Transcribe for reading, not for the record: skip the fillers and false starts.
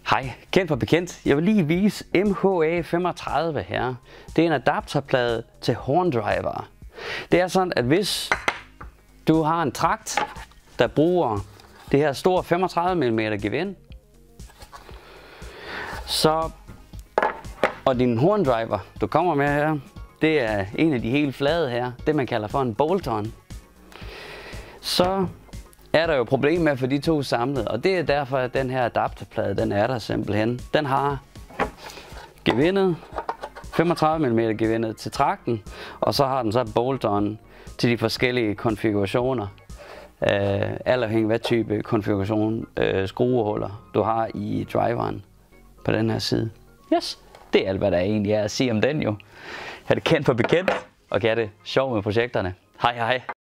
Hej, kendt for bekendt. Jeg vil lige vise MHA35 her. Det er en adapterplade til horndriver. Det er sådan, at hvis du har en trakt, der bruger det her store 35 mm gevind, og din horndriver, du kommer med her, det er en af de helt flade her, det man kalder for en bolt-on, så er der jo problem med at få de to samlet, og det er derfor, at den her adapterplade, den er der simpelthen. Den har gevindet, 35 mm gevindet til trakten, og så har den så bolt-on til de forskellige konfigurationer, alt afhængig hvad type konfiguration skruehuller du har i driveren på den her side. Yes, det er alt hvad der egentlig er at sige om den jo. Ha' det kendt for bekendt, og kan det sjovt med projekterne. Hej hej!